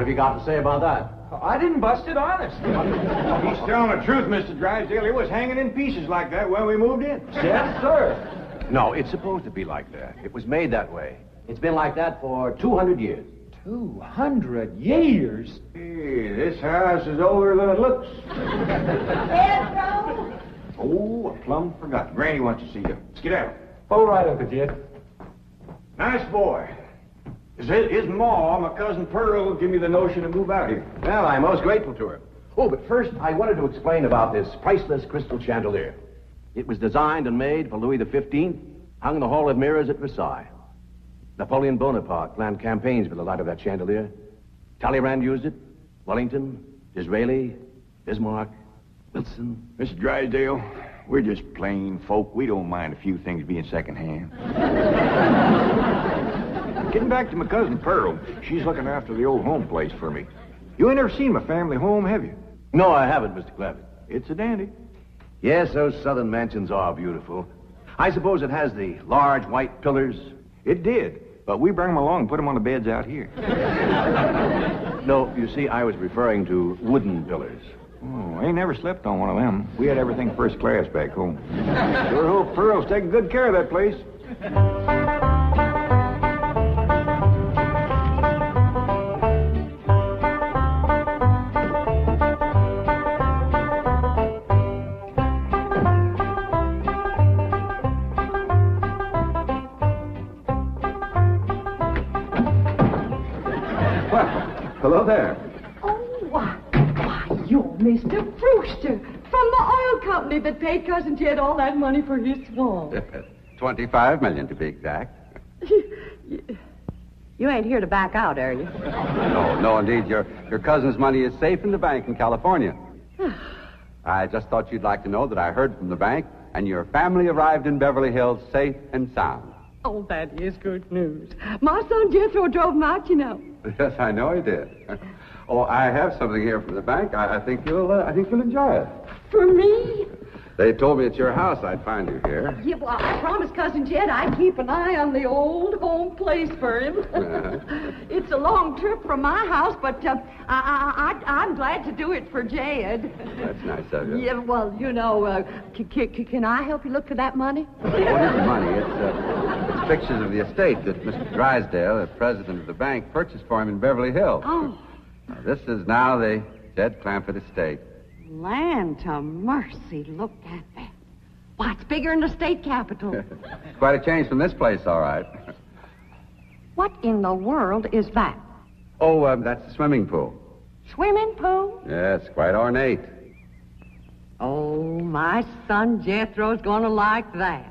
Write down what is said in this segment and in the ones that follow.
have you got to say about that? I didn't bust it, honest. He's telling the truth, Mr. Drysdale. It was hanging in pieces like that when we moved in. Yes, sir. No, it's supposed to be like that. It was made that way. It's been like that for 200 years. 200 years? Hey, this house is older than it looks. Pedro? Oh, I plumb forgot. Granny wants to see you. Skedaddle. All right, Uncle Jed. Nice boy. His ma, my cousin Pearl, give me the notion to move out here. Well, I'm most grateful to her. Oh, but first, I wanted to explain about this priceless crystal chandelier. It was designed and made for Louis XV, hung in the Hall of Mirrors at Versailles. Napoleon Bonaparte planned campaigns with the light of that chandelier. Talleyrand used it. Wellington, Disraeli, Bismarck, Wilson. Mr. Drysdale, we're just plain folk. We don't mind a few things being secondhand. Getting back to my cousin Pearl, she's looking after the old home place for me. You ain't never seen my family home, have you? No, I haven't, Mr. Clampett. It's a dandy. Yes, those southern mansions are beautiful. I suppose it has the large white pillars. It did, but we bring them along and put them on the beds out here. No, you see, I was referring to wooden pillars. Oh, I ain't never slept on one of them. We had everything first class back home. Sure hope Pearl's taking good care of that place. Hello there. Oh, why, you're Mr. Brewster from the oil company that paid Cousin Jed all that money for his swamp. 25 million to be exact. You ain't here to back out, are you? No, indeed. Your cousin's money is safe in the bank in California. I just thought you'd like to know that I heard from the bank, and your family arrived in Beverly Hills safe and sound. Oh, that is good news. My son Jethro drove him out, you know. Yes, I know he did. Oh, I have something here from the bank. I think you'll enjoy it. For me? They told me at your house I'd find you here. Yeah, well, I promised Cousin Jed I'd keep an eye on the old home place for him. It's a long trip from my house, but I'm glad to do it for Jed. That's nice of you. Yeah, well, you know, can I help you look for that money? It isn't money. It's pictures of the estate that Mr. Drysdale, the president of the bank, purchased for him in Beverly Hills. Oh. Now, this is now the Jed Clampett estate. Land to mercy, look at that. Why, it's bigger than the state capitol. Quite a change from this place, all right. What in the world is that? Oh, that's the swimming pool. Swimming pool? Yes, quite ornate. Oh, my son Jethro's gonna like that.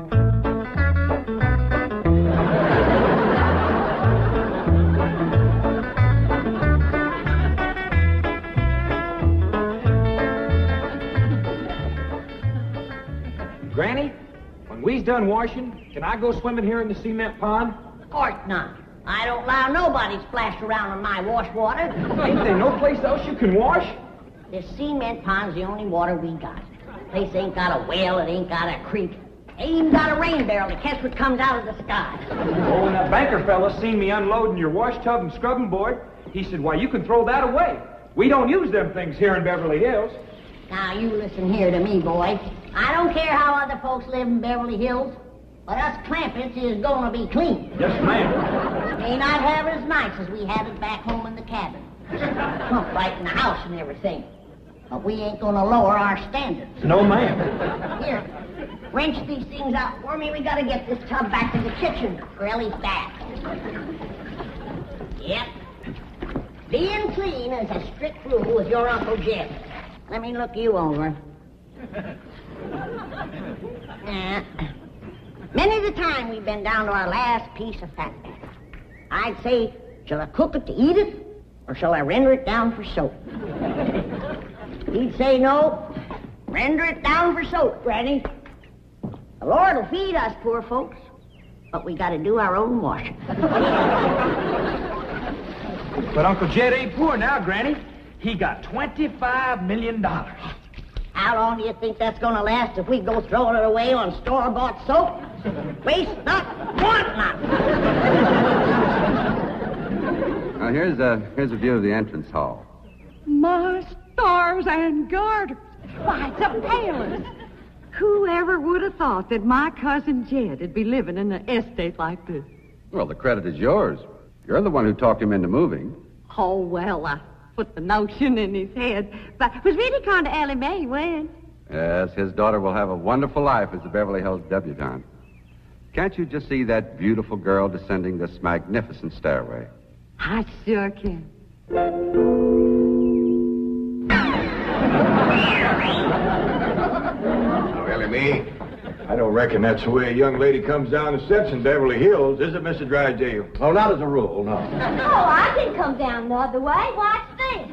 Granny, when we's done washing, can I go swimming here in the cement pond? Of course not. I don't allow nobody splash around in my wash water. Ain't there no place else you can wash? This cement pond's the only water we got. Place ain't got a well, it ain't got a creek. Ain't even got a rain barrel to catch what comes out of the sky. Oh, when that banker fella seen me unloading your wash tub and scrubbing board, he said, why, you can throw that away. We don't use them things here in Beverly Hills. Now, you listen here to me, boy. I don't care how other folks live in Beverly Hills, but us Clampetts is gonna be clean. Yes, ma'am. May not have it as nice as we have it back home in the cabin. Right in the house and everything. But we ain't gonna lower our standards. No, ma'am. Here, wrench these things out for me. We gotta get this tub back to the kitchen for Ellie's bath. Yep. Being clean is a strict rule with your Uncle Jed. Let me look you over. Many's the time we've been down to our last piece of fat. I'd say, shall I cook it to eat it, or shall I render it down for soap? He'd say, no, render it down for soap, Granny. The Lord will feed us poor folks, but we got to do our own washing. But Uncle Jed ain't poor now, Granny. He got $25 million. How long do you think that's going to last if we go throwing it away on store-bought soap? Waste not, want not. Now, here's a view of the entrance hall. My stars and garters. Why, it's a palace. Whoever would have thought that my cousin Jed would be living in an estate like this? Well, the credit is yours. You're the one who talked him into moving. Oh, well, I put the notion in his head. But it was really kind of Ellie Mae when. Yes, his daughter will have a wonderful life as a Beverly Hills debutante. Can't you just see that beautiful girl descending this magnificent stairway? I sure can. Oh, Ellie Mae, I don't reckon that's the way a young lady comes down the steps in Beverly Hills, is it, Mr. Drysdale? Oh, not as a rule, no. Oh, I can come down the other way. Watch this.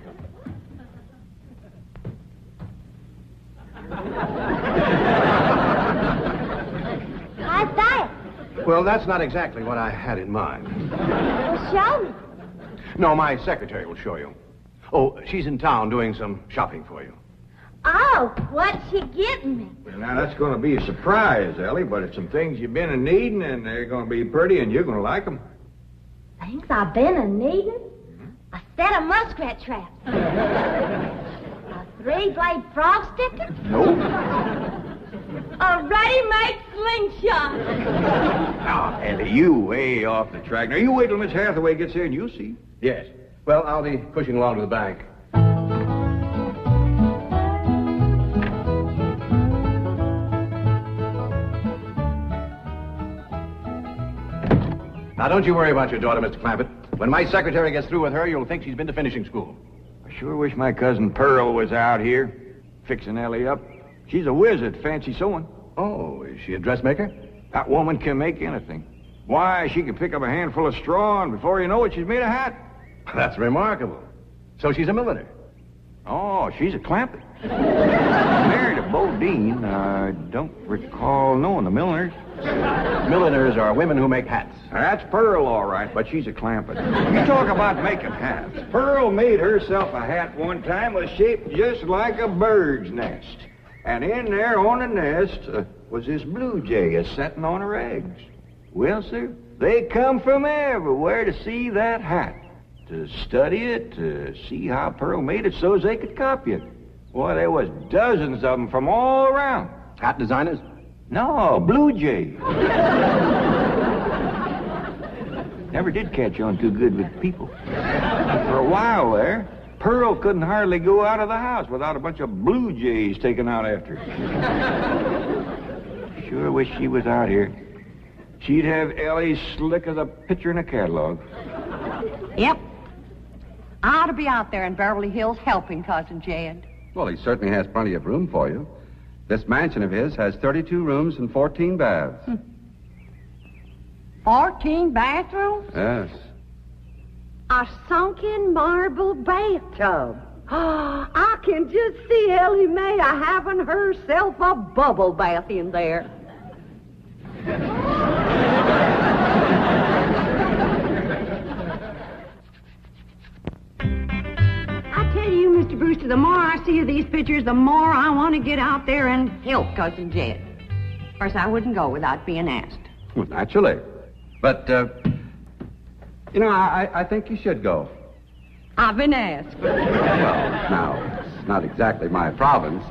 How's that? Well, that's not exactly what I had in mind. Well, show me. No, my secretary will show you. Oh, she's in town doing some shopping for you. Oh, what's she getting me? Well, now, that's going to be a surprise, Ellie, but it's some things you've been a-needing, and they're going to be pretty, and you're going to like them. Things I've been a-needing? A set of muskrat traps. A three-blade frog sticker? Nope. A ready-made slingshot. Now, Ellie, you way off the track. Now, you wait till Miss Hathaway gets here, and you'll see. Yes. Well, I'll be pushing along to the bank. Now, don't you worry about your daughter, Mr. Clampett. When my secretary gets through with her, you'll think she's been to finishing school. I sure wish my cousin Pearl was out here, fixing Ellie up. She's a whiz at fancy sewing. Oh, is she a dressmaker? That woman can make anything. Why, she can pick up a handful of straw, and before you know it, she's made a hat. That's remarkable. So she's a milliner. Oh, she's a Clampett. Married a Bodine. I don't recall knowing the milliners. Milliners are women who make hats. That's Pearl, all right, but she's a Clampett. You talk about making hats. Pearl made herself a hat one time was shaped just like a bird's nest. And in there on the nest was this blue jay a-setting on her eggs. Well, sir, they come from everywhere to see that hat, to study it, to see how Pearl made it so as they could copy it. Boy, there was dozens of them from all around. Hat designers? No, blue jay. Never did catch on too good with people. For a while there, Pearl couldn't hardly go out of the house without a bunch of blue jays taken out after her. Sure wish she was out here. She'd have Ellie slick as a picture in a catalog. Yep. I ought to be out there in Beverly Hills helping Cousin Jed. Well, he certainly has plenty of room for you. This mansion of his has 32 rooms and 14 baths. 14 bathrooms? Yes. A sunken marble bathtub. I can just see Ellie Mae having herself a bubble bath in there. I tell you, Mr. Brewster, the more I see of these pictures, the more I want to get out there and help Cousin Jed. Of course, I wouldn't go without being asked. Well, naturally. But, I think you should go. I've been asked. Well, now, it's not exactly my province.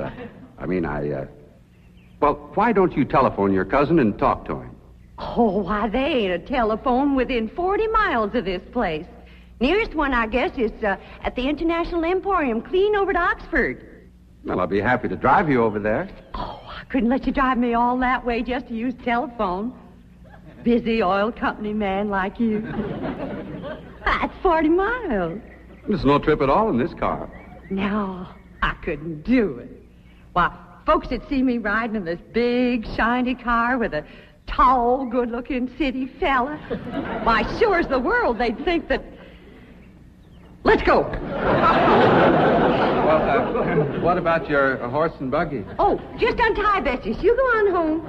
Well, why don't you telephone your cousin and talk to him? Oh, why, they ain't a telephone within 40 miles of this place. Nearest one, I guess, is at the International Emporium, clean over to Oxford. Well, I'll be happy to drive you over there. Oh, I couldn't let you drive me all that way just to use telephone. Busy oil company man like you. That's 40 miles. There's no trip at all in this car. No, I couldn't do it. Why, folks that see me riding in this big, shiny car with a tall, good-looking city fella, why, sure as the world, they'd think that... Let's go. Well, what about your horse and buggy? Oh, just untie Betsy. You go on home.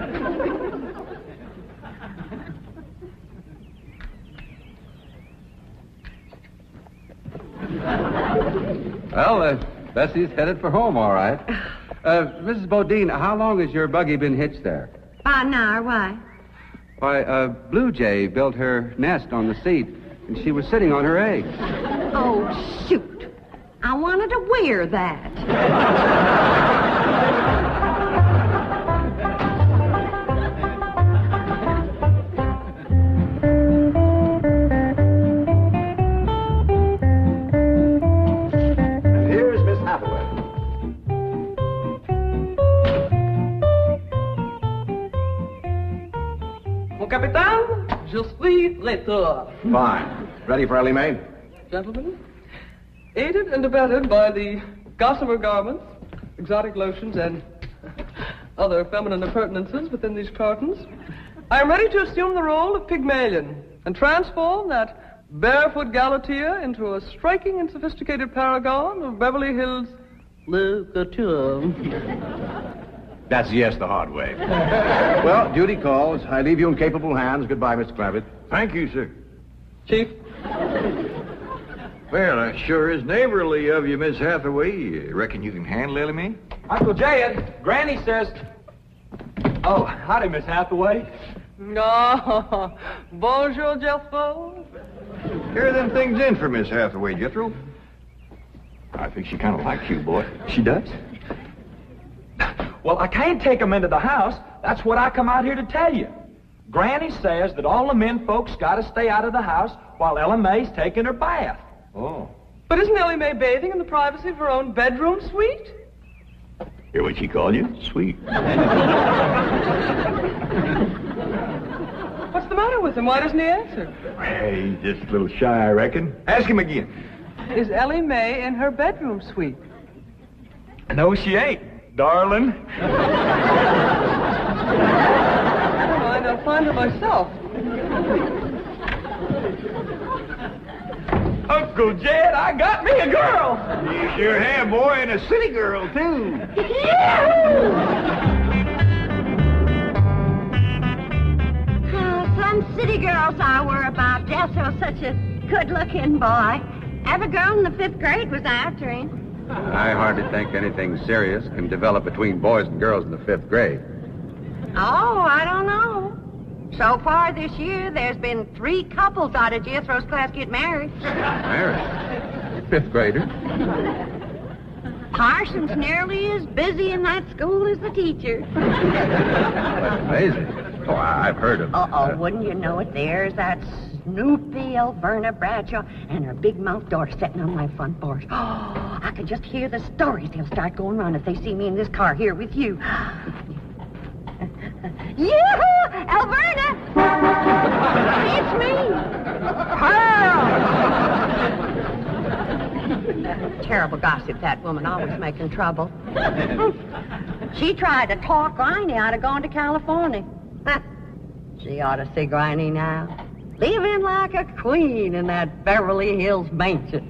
Well, Bessie's headed for home, all right. Mrs. Bodine, how long has your buggy been hitched there? About an hour. Why? Why, Blue Jay built her nest on the seat, and she was sitting on her eggs. Oh, shoot. I wanted to wear that. Capitaine, je suis l'état. Fine. Ready for Ellie Mae? Gentlemen, aided and abetted by the gossamer garments, exotic lotions, and other feminine appurtenances within these cartons, I am ready to assume the role of Pygmalion and transform that barefoot Galatea into a striking and sophisticated paragon of Beverly Hills literature. That's yes the hard way. Well, duty calls. I leave you in capable hands. Goodbye, Mr. Clampett. Thank you, sir. Chief? Well, that sure is neighborly of you, Miss Hathaway. Reckon you can handle Ellie Mae? Uncle Jed, Granny says... Oh, howdy, Miss Hathaway. No. Bonjour, Jethro. Here are them things in for Miss Hathaway, Jethro. I think she kind of likes you, boy. She does? Well, I can't take them into the house. That's what I come out here to tell you. Granny says that all the men folks got to stay out of the house while Ella Mae's taking her bath. Oh. But isn't Ellie Mae bathing in the privacy of her own bedroom suite? Hear what she called you? Sweet. What's the matter with him? Why doesn't he answer? Hey, he's just a little shy, I reckon. Ask him again. Is Ellie Mae in her bedroom suite? No, she ain't, darling. Fine, I'll find her myself. Uncle Jed, I got me a girl. You sure have, boy, and a city girl, too. Some city girls I were about. Jesso's such a good-looking boy. Every girl in the 5th grade was after him. I hardly think anything serious can develop between boys and girls in the 5th grade. Oh, I don't know. So far this year, there's been 3 couples out of Jethro's class get married. Married? 5th grader? Parson's nearly as busy in that school as the teacher. That's amazing. Oh, I've heard of Uh-oh, wouldn't you know it? There's that Snoopy Alverna Bradshaw and her big mouth daughter sitting on my front porch. Oh, I could just hear the stories they'll start going on if they see me in this car here with you. Yoo-hoo! Alverna! It's me! Pearl! Terrible gossip, that woman, always making trouble. She tried to talk Granny out of going to California. She ought to see Granny now. Living like a queen in that Beverly Hills mansion.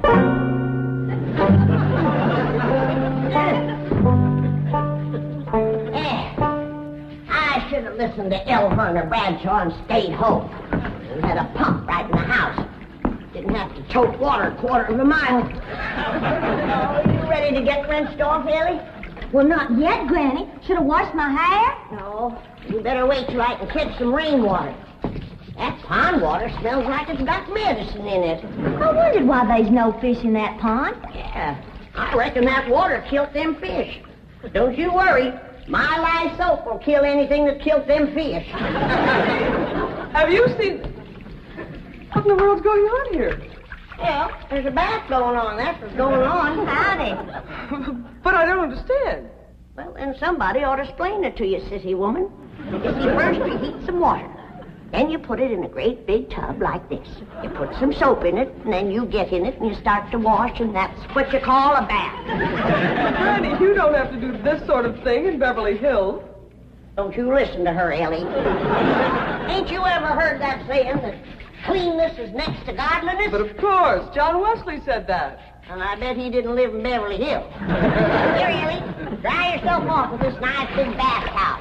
I should have listened to Alverna Bradshaw and stayed home. We had a pump right in the house. Didn't have to tote water a quarter of a mile. Oh, you ready to get rinsed off, Ellie? Well, not yet, Granny. Should have washed my hair. No, you better wait till I can catch some rainwater. That pond water smells like it's got medicine in it. I wondered why there's no fish in that pond. Yeah, I reckon that water killed them fish. Don't you worry. My lye soap will kill anything that killed them fish. Have you seen... What in the world's going on here? Well, there's a bath going on. That's what's going on. Howdy. But I don't understand. Well, then somebody ought to explain it to you, sissy woman. You see, first you heat some water. Then you put it in a great big tub like this. You put some soap in it, and then you get in it, and you start to wash, and that's what you call a bath. Granny, you don't have to do this sort of thing in Beverly Hills. Don't you listen to her, Ellie. Ain't you ever heard that saying that cleanness is next to godliness? But of course, John Wesley said that. And I bet he didn't live in Beverly Hills. Here, Ellie, dry yourself off with this nice big bath towel.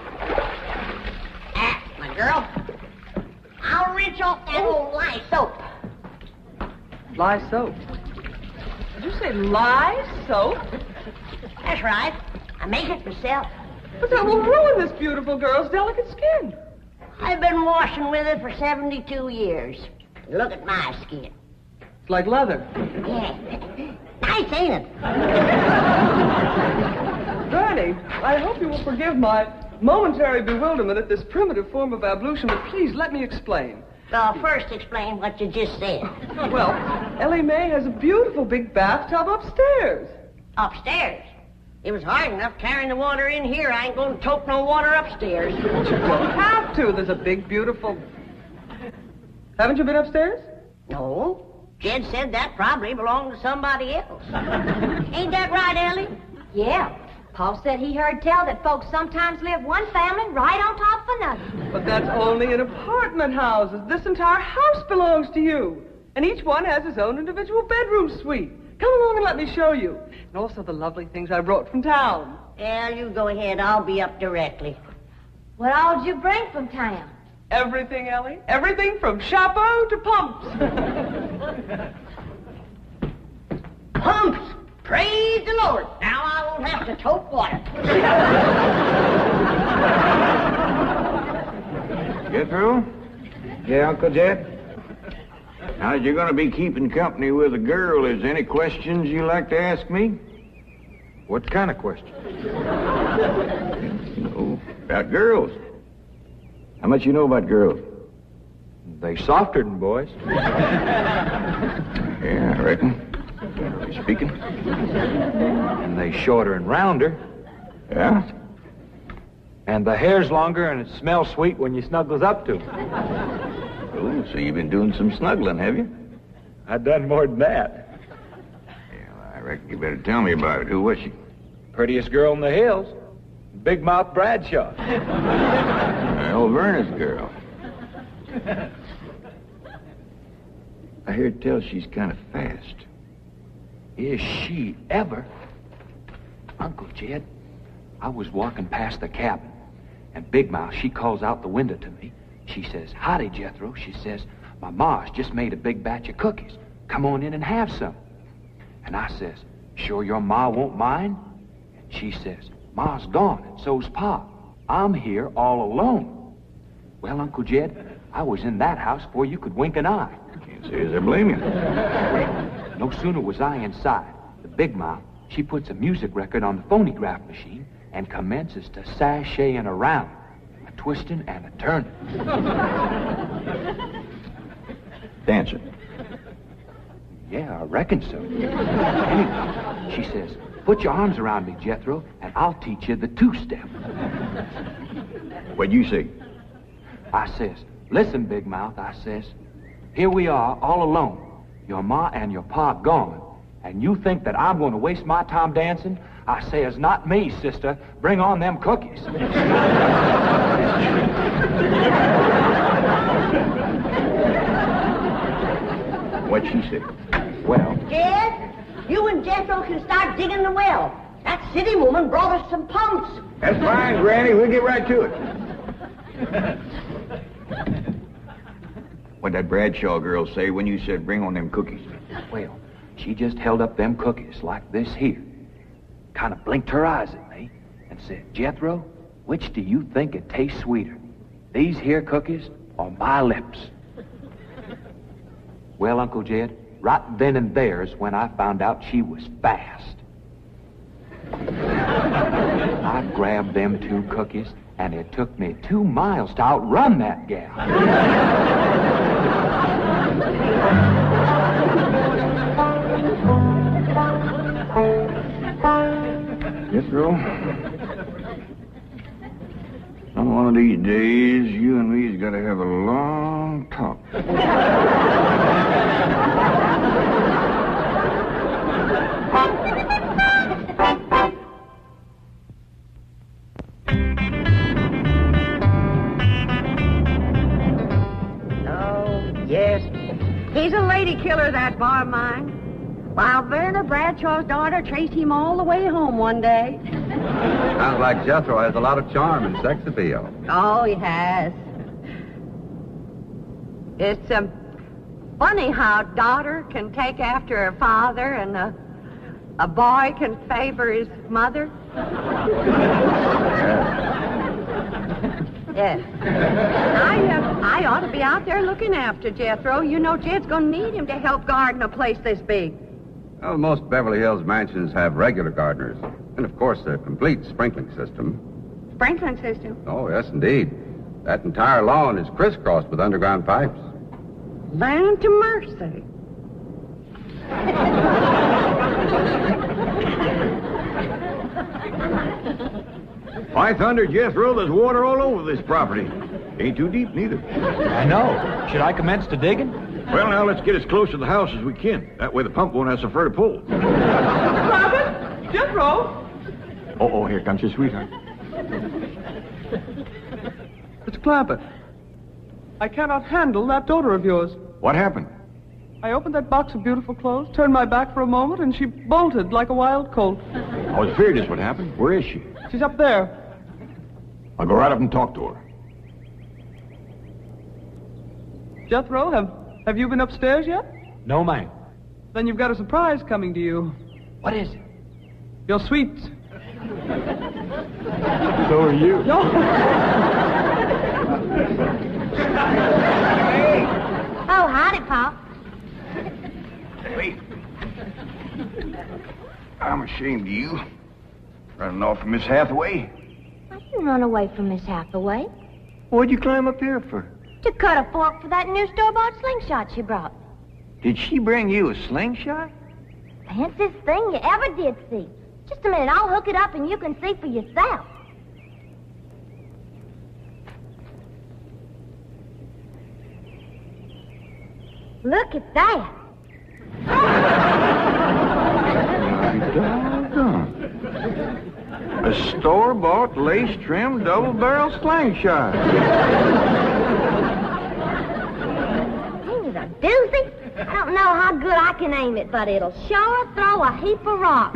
My girl. I'll rinse off that old lye soap. Lye soap? Did you say lye soap? That's right. I make it myself. But that will ruin this beautiful girl's delicate skin. I've been washing with it for 72 years. Look at my skin. It's like leather. Yeah. Nice, ain't it? Granny, I hope you will forgive my momentary bewilderment at this primitive form of ablution, but please let me explain. Well, first explain what you just said. Well, Ellie Mae has a beautiful big bathtub upstairs. Upstairs? It was hard enough carrying the water in here. I ain't going to tote no water upstairs. You don't have to. There's a big, beautiful... Haven't you been upstairs? No. Jed said that probably belonged to somebody else. Ain't that right, Ellie? Yeah. Paul said he heard tell that folks sometimes live one family right on top of another. But that's only in apartment houses. This entire house belongs to you. And each one has his own individual bedroom suite. Come along and let me show you. And also the lovely things I brought from town. Yeah, you go ahead. I'll be up directly. What all did you bring from town? Everything, Ellie. Everything from chapeau to pumps. Pumps! Praise the Lord. Now I won't have to tote water. Jethro? Yeah, Uncle Jed? Now, you're going to be keeping company with a girl. Is there any questions you like to ask me? What kind of questions? About girls. How much you know about girls? They softer than boys. Yeah, I reckon. Generally speaking. And they shorter and rounder. Yeah? And the hair's longer and it smells sweet when you snuggles up to them. Oh, so you've been doing some snuggling, have you? I've done more than that. Yeah, I reckon you better tell me about it. Who was she? Prettiest girl in the hills. Big Mouth Bradshaw. Well, Verna's girl. I heard tell she's kind of fast. Is she ever? Uncle Jed, I was walking past the cabin, and Big Mouth, she calls out the window to me. She says, "Howdy, Jethro." She says, "My ma's just made a big batch of cookies. Come on in and have some." And I says, "Sure your ma won't mind?" And she says, "Ma's gone, and so's Pa. I'm here all alone." Well, Uncle Jed, I was in that house before you could wink an eye. Can't say as I blame you. No sooner was I inside, the Big Mouth, she puts a music record on the phonograph machine and commences to sashaying around, a twisting and a turning. Dancing? Yeah, I reckon so. Anyway, she says, "Put your arms around me, Jethro, and I'll teach you the two-step." What'd you say? I says, "Listen, Big Mouth," I says, "here we are, all alone. Your ma and your pa gone, and you think that I'm going to waste my time dancing?" I says, "Not me, sister. Bring on them cookies." What'd she say? Well... Jed, you and Jethro can start digging the well. That city woman brought us some pumps. That's fine, Granny. We'll get right to it. What'd that Bradshaw girl say when you said bring on them cookies? Well, she just held up them cookies like this here. Kind of blinked her eyes at me and said, "Jethro, which do you think it tastes sweeter? These here cookies or my lips?" Well, Uncle Jed, right then and there is when I found out she was fast. I grabbed them two cookies, and it took me 2 miles to outrun that gal. Jethro, on one of these days, you and me's got to have a long talk. He's a lady killer, that bar of mine. While Verna Bradshaw's daughter traced him all the way home one day. Sounds like Jethro has a lot of charm and sex appeal. Oh, he has. It's funny how daughter can take after her father and a boy can favor his mother. Yeah. I ought to be out there looking after Jethro. You know Jed's going to need him to help garden a place this big. Well, most Beverly Hills mansions have regular gardeners. And, of course, a complete sprinkling system. Sprinkling system? Oh, yes, indeed. That entire lawn is crisscrossed with underground pipes. Land to mercy. By thunder, Jethro, there's water all over this property. Ain't too deep, neither. I know. Should I commence the digging? Well, now, let's get as close to the house as we can. That way the pump won't have so far to pull. Clampett! Jethro! Oh, here comes your sweetheart. It's Clampett. I cannot handle that daughter of yours. What happened? I opened that box of beautiful clothes, turned my back for a moment, and she bolted like a wild colt. I was afraid this would happen. Where is she? She's up there. I'll go right up and talk to her. Jethro, have you been upstairs yet? No, ma'am. Then you've got a surprise coming to you. What is it? Your sweets. So are you. No. Oh, howdy, Pop. Wait. I'm ashamed of you. Running off from Miss Hathaway. I didn't run away from Miss Hathaway. What'd you climb up here for? To cut a fork for that new store-bought slingshot she brought. Did she bring you a slingshot? Fanciest thing you ever did see. Just a minute, I'll hook it up and you can see for yourself. Look at that. Doggone. A store-bought, lace-trimmed, double-barrel slingshot. Ain't it a doozy? I don't know how good I can aim it, but it'll sure throw a heap of rocks.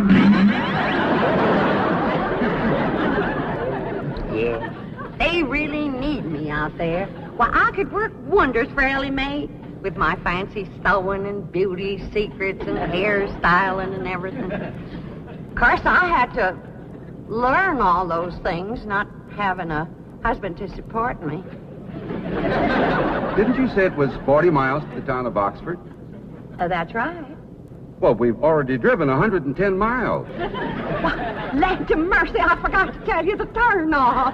Yeah. They really need me out there. Why, I could work wonders for Ellie Mae with my fancy sewing and beauty secrets and hairstyling and everything. Of course, I had to learn all those things, not having a husband to support me. Didn't you say it was 40 miles to the town of Oxford? That's right. Well, we've already driven 110 miles. Land to mercy, I forgot to tell you the turn off.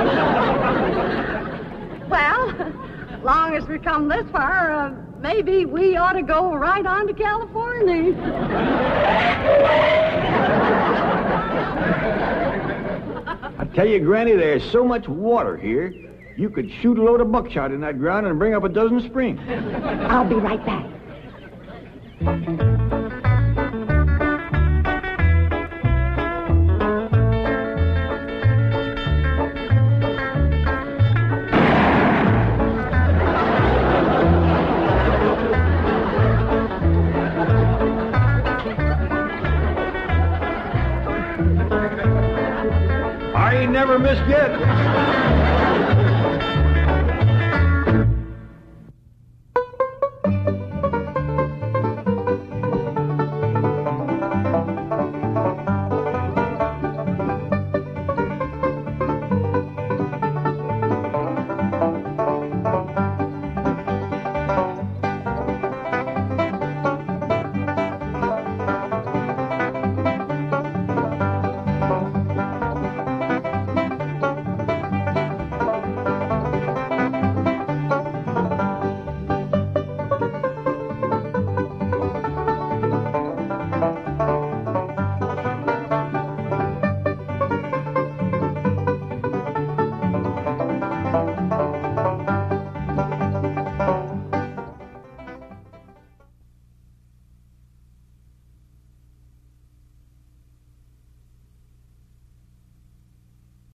Well, as long as we come this far, maybe we ought to go right on to California. I tell you, Granny, there's so much water here, you could shoot a load of buckshot in that ground and bring up a dozen springs. I'll be right back. I ain't never missed yet.